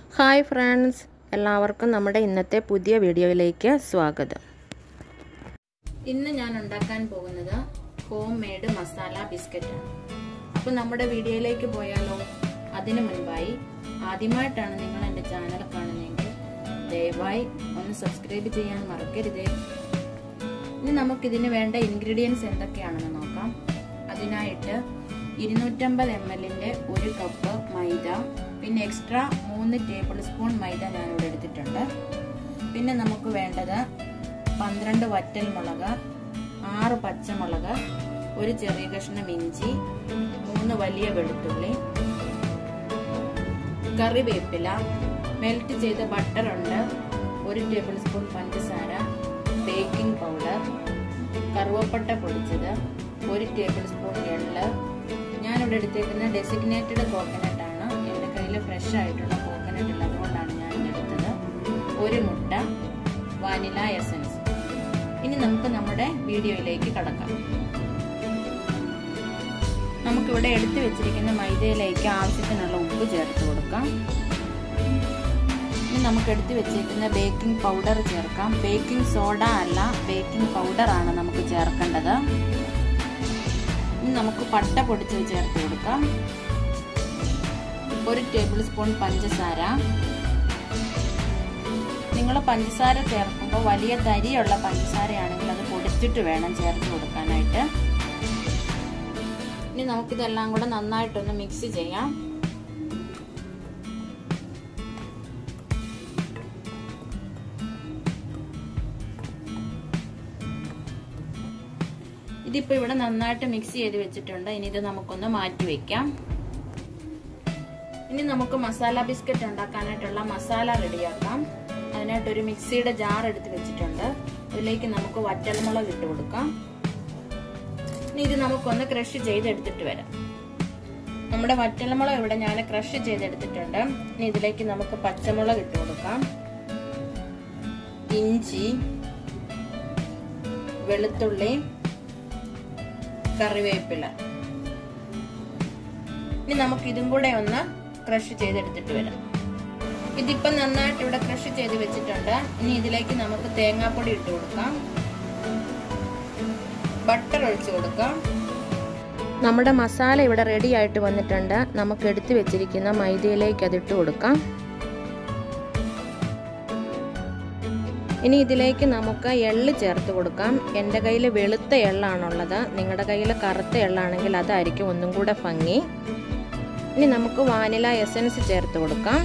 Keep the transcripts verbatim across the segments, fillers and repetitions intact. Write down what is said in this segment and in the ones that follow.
Hi friends, എല്ലാവർക്കും നമ്മുടെ ഇന്നത്തെ പുതിയ വീഡിയോയിലേക്ക് സ്വാഗതം. ഇന്ന് ഞാൻ ഉണ്ടാക്കാൻ പോകുന്നത് ഹോം മെയ്ഡ് മസാല ബിസ്ക്കറ്റ് ആണ്. അപ്പോൾ നമ്മുടെ വീഡിയോയിലേക്ക് പോയാലോ? അതിനു മുൻപായി ആദ്യമായിട്ടാണ് നിങ്ങൾ എൻ്റെ ചാനൽ കാണുന്നതെങ്കിൽ ദയവായി ഒന്ന് സബ്സ്ക്രൈബ് ചെയ്യാൻ മറക്കരുതേ. ഇനി നമുക്കിതിന് വേണ്ട ഇൻഗ്രീഡിയൻസ് എന്തൊക്കെയാണെന്ന് നോക്കാം. അതിനായിട്ട് ഇരുന്നൂറ്റമ്പത് എം എല്ലിൻ്റെ ഒരു കപ്പ് മൈദ, പിന്നെ എക്സ്ട്രാ മൂന്ന് ടേബിൾ സ്പൂൺ മൈദ ഞാനിവിടെ എടുത്തിട്ടുണ്ട്. പിന്നെ നമുക്ക് വേണ്ടത് പന്ത്രണ്ട് വറ്റൽ മുളക്, ആറ് പച്ചമുളക്, ഒരു ചെറിയ കഷ്ണം ഇഞ്ചി, മൂന്ന് വലിയ വെളുത്തുള്ളി, കറിവേപ്പില, മെൽറ്റ് ചെയ്ത ബട്ടർ ഉണ്ട്, ഒരു ടേബിൾ സ്പൂൺ പഞ്ചസാര, ബേക്കിംഗ് പൗഡർ, കറുവപ്പട്ട പൊടിച്ചത്, ഒരു ടേബിൾ സ്പൂൺ എള്ള്. ഞാനിവിടെ എടുത്തേക്കുന്ന ഡെസിഗ്നേറ്റഡ് കോക്കനട്ട് ആണ്. എൻ്റെ കയ്യിൽ ഫ്രഷ് ആയിട്ടുള്ള കോക്കനട്ട് ഉള്ളത് അതുകൊണ്ടാണ് ഞാൻ എടുത്തത്. ഒരു മുട്ട, വാനില എസൻസ്. ഇനി നമുക്ക് നമ്മുടെ വീഡിയോയിലേക്ക് കടക്കാം. നമുക്കിവിടെ എടുത്തു വെച്ചിരിക്കുന്ന മൈദയിലേക്ക് ആവശ്യത്തിനുള്ള ഉപ്പ് ചേർത്ത് കൊടുക്കാം. ഇനി നമുക്ക് എടുത്തു വെച്ചിരിക്കുന്ന ബേക്കിംഗ് പൗഡർ ചേർക്കാം. ബേക്കിംഗ് സോഡ അല്ല, ബേക്കിംഗ് പൗഡർ ആണ് നമുക്ക് ചേർക്കേണ്ടത്. ഇനി നമുക്ക് പട്ട പൊടിച്ചത് ചേർത്ത് കൊടുക്കാം. ഒരു ടേബിൾ സ്പൂൺ പഞ്ചസാര. നിങ്ങൾ പഞ്ചസാര ചേർക്കുമ്പോൾ വലിയ തരിയുള്ള പഞ്ചസാരയാണെങ്കിൽ അത് പൊടിച്ചിട്ട് വേണം ചേർത്ത് കൊടുക്കാനായിട്ട്. ഇനി നമുക്കിതെല്ലാം കൂടെ നന്നായിട്ടൊന്ന് മിക്സ് ചെയ്യാം. ഇതിപ്പോൾ ഇവിടെ നന്നായിട്ട് മിക്സ് ചെയ്ത് വെച്ചിട്ടുണ്ട്. ഇനി ഇത് നമുക്കൊന്ന് മാറ്റി വെക്കാം. ഇനി നമുക്ക് മസാല ബിസ്ക്കറ്റ് ഉണ്ടാക്കാനായിട്ടുള്ള മസാല റെഡിയാക്കാം. അതിനായിട്ടൊരു മിക്സിയുടെ ജാർ എടുത്ത് വെച്ചിട്ടുണ്ട്. അതിലേക്ക് നമുക്ക് വറ്റൽമുളക് ഇട്ട് കൊടുക്കാം. ഇനി ഇത് നമുക്കൊന്ന് ക്രഷ് ചെയ്തെടുത്തിട്ട് വരാം. നമ്മുടെ വറ്റൽമുളക് ഇവിടെ ഞാൻ ക്രഷ് ചെയ്തെടുത്തിട്ടുണ്ട്. ഇനി ഇതിലേക്ക് നമുക്ക് പച്ചമുളക് ഇട്ട് കൊടുക്കാം, ഇഞ്ചി, വെളുത്തുള്ളി, കറിവേപ്പില. ഇനി നമുക്ക് ഇതും കൂടെ ഒന്ന് ക്രഷ് ചെയ്തെടുത്തിട്ട് വരാം. ഇതിപ്പം നന്നായിട്ട് ഇവിടെ ക്രഷ് ചെയ്ത് വെച്ചിട്ടുണ്ട്. ഇനി ഇതിലേക്ക് നമുക്ക് തേങ്ങാപ്പൊടി ഇട്ട് കൊടുക്കാം, ബട്ടർ ഒഴിച്ചു കൊടുക്കാം. നമ്മുടെ മസാല ഇവിടെ റെഡി ആയിട്ട് വന്നിട്ടുണ്ട്. നമുക്ക് എടുത്തു വെച്ചിരിക്കുന്ന മൈദയിലേക്ക് അതിട്ട് കൊടുക്കാം. ഇനി ഇതിലേക്ക് നമുക്ക് എള്ള് ചേർത്ത് കൊടുക്കാം. എൻ്റെ കയ്യിൽ വെളുത്ത എള്ളാണുള്ളത്. നിങ്ങളുടെ കയ്യിൽ കറുത്ത എള്ളാണെങ്കിൽ അതായിരിക്കും ഒന്നും കൂടെ ഭംഗി. ഇനി നമുക്ക് വാനില എസൻസ് ചേർത്ത് കൊടുക്കാം.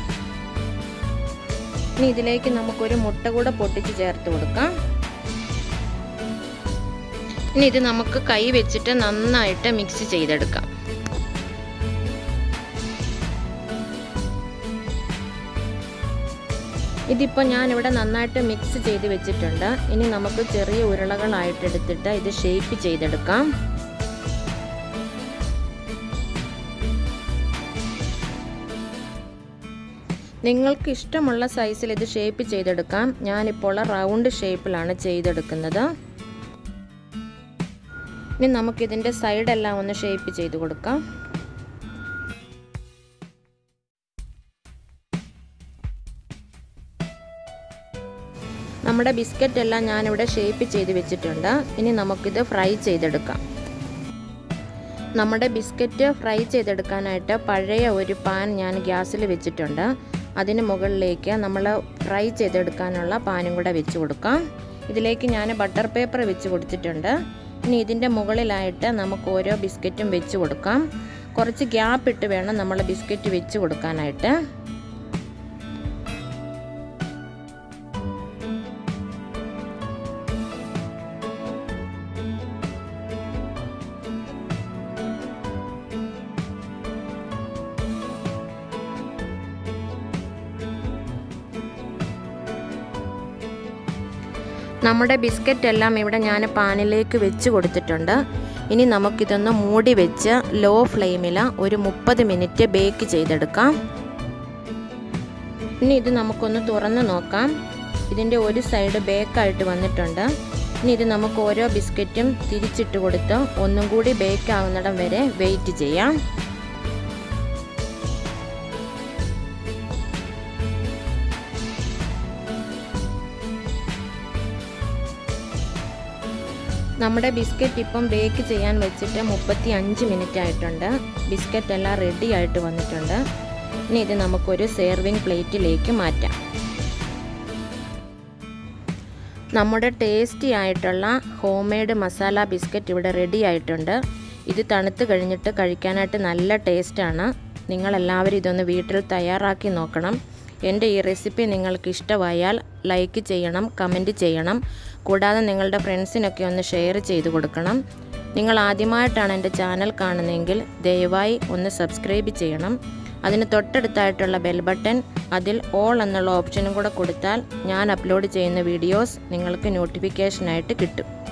ഇനി ഇതിലേക്ക് നമുക്കൊരു മുട്ട കൂടെ പൊട്ടിച്ച് ചേർത്ത് കൊടുക്കാം. ഇനി ഇത് നമുക്ക് കൈ വെച്ചിട്ട് നന്നായിട്ട് മിക്സ് ചെയ്തെടുക്കാം. ഇതിപ്പോൾ ഞാനിവിടെ നന്നായിട്ട് മിക്സ് ചെയ്ത് വെച്ചിട്ടുണ്ട്. ഇനി നമുക്ക് ചെറിയ ഉരുളകളായിട്ട് എടുത്തിട്ട് ഇത് ഷേപ്പ് ചെയ്തെടുക്കാം. നിങ്ങൾക്ക് ഇഷ്ടമുള്ള സൈസിൽ ഇത് ഷേപ്പ് ചെയ്തെടുക്കാം. ഞാനിപ്പോൾ റൗണ്ട് ഷേപ്പിലാണ് ചെയ്തെടുക്കുന്നത്. ഇനി നമുക്കിതിൻ്റെ സൈഡെല്ലാം ഒന്ന് ഷേപ്പ് ചെയ്ത് കൊടുക്കാം. നമ്മുടെ ബിസ്ക്കറ്റ് എല്ലാം ഞാനിവിടെ ഷേപ്പ് ചെയ്ത് വെച്ചിട്ടുണ്ട്. ഇനി നമുക്കിത് ഫ്രൈ ചെയ്തെടുക്കാം. നമ്മുടെ ബിസ്ക്കറ്റ് ഫ്രൈ ചെയ്തെടുക്കാനായിട്ട് പഴയ ഒരു പാൻ ഞാൻ ഗ്യാസിൽ വെച്ചിട്ടുണ്ട്. അതിന് മുകളിലേക്ക് നമ്മൾ ഫ്രൈ ചെയ്തെടുക്കാനുള്ള പാനും കൂടെ വെച്ച് കൊടുക്കാം. ഇതിലേക്ക് ഞാൻ ബട്ടർ പേപ്പർ വെച്ച് കൊടുത്തിട്ടുണ്ട്. ഇനി ഇതിൻ്റെ മുകളിലായിട്ട് നമുക്ക് ഓരോ ബിസ്ക്കറ്റും വെച്ച് കൊടുക്കാം. കുറച്ച് ഗ്യാപ്പ് ഇട്ട് വേണം നമ്മൾ ബിസ്ക്കറ്റ് വെച്ച് കൊടുക്കാനായിട്ട്. നമ്മുടെ ബിസ്ക്കറ്റ് എല്ലാം ഇവിടെ ഞാൻ പാനിലേക്ക് വെച്ച് കൊടുത്തിട്ടുണ്ട്. ഇനി നമുക്കിതൊന്ന് മൂടി വെച്ച് ലോ ഫ്ലെയിമിൽ ഒരു മുപ്പത് മിനിറ്റ് ബേക്ക് ചെയ്തെടുക്കാം. ഇനി ഇത് നമുക്കൊന്ന് തുറന്ന് നോക്കാം. ഇതിൻ്റെ ഒരു സൈഡ് ബേക്കായിട്ട് വന്നിട്ടുണ്ട്. ഇനി ഇത് നമുക്ക് ഓരോ ബിസ്ക്കറ്റും തിരിച്ചിട്ട് കൊടുത്ത് ഒന്നും കൂടി ബേക്ക് ആവുന്നിടം വരെ വെയിറ്റ് ചെയ്യാം. നമ്മുടെ ബിസ്ക്കറ്റ് ഇപ്പം ബേക്ക് ചെയ്യാൻ വെച്ചിട്ട് മുപ്പത്തി അഞ്ച് മിനിറ്റ് ആയിട്ടുണ്ട്. ബിസ്ക്കറ്റ് എല്ലാം റെഡി ആയിട്ട് വന്നിട്ടുണ്ട്. ഇനി ഇത് നമുക്കൊരു സെർവിങ് പ്ലേറ്റിലേക്ക് മാറ്റാം. നമ്മുടെ ടേസ്റ്റി ആയിട്ടുള്ള ഹോം മെയ്ഡ് മസാല ബിസ്ക്കറ്റ് ഇവിടെ റെഡി ആയിട്ടുണ്ട്. ഇത് തണുത്ത് കഴിഞ്ഞിട്ട് കഴിക്കാനായിട്ട് നല്ല ടേസ്റ്റാണ്. നിങ്ങളെല്ലാവരും ഇതൊന്ന് വീട്ടിൽ തയ്യാറാക്കി നോക്കണം. എൻ്റെ ഈ റെസിപ്പി നിങ്ങൾക്ക് ഇഷ്ടമായാൽ ലൈക്ക് ചെയ്യണം, കമൻറ്റ് ചെയ്യണം. കൂടാതെ നിങ്ങളുടെ ഫ്രണ്ട്സിനൊക്കെ ഒന്ന് ഷെയർ ചെയ്ത് കൊടുക്കണം. നിങ്ങൾ ആദ്യമായിട്ടാണ് എൻ്റെ ചാനൽ കാണുന്നതെങ്കിൽ ദയവായി ഒന്ന് സബ്സ്ക്രൈബ് ചെയ്യണം. അതിന് തൊട്ടടുത്തായിട്ടുള്ള ബെൽ ബട്ടൺ, അതിൽ ഓൾ എന്നുള്ള ഓപ്ഷനും കൂടെ കൊടുത്താൽ ഞാൻ അപ്ലോഡ് ചെയ്യുന്ന വീഡിയോസ് നിങ്ങൾക്ക് നോട്ടിഫിക്കേഷനായിട്ട് കിട്ടും.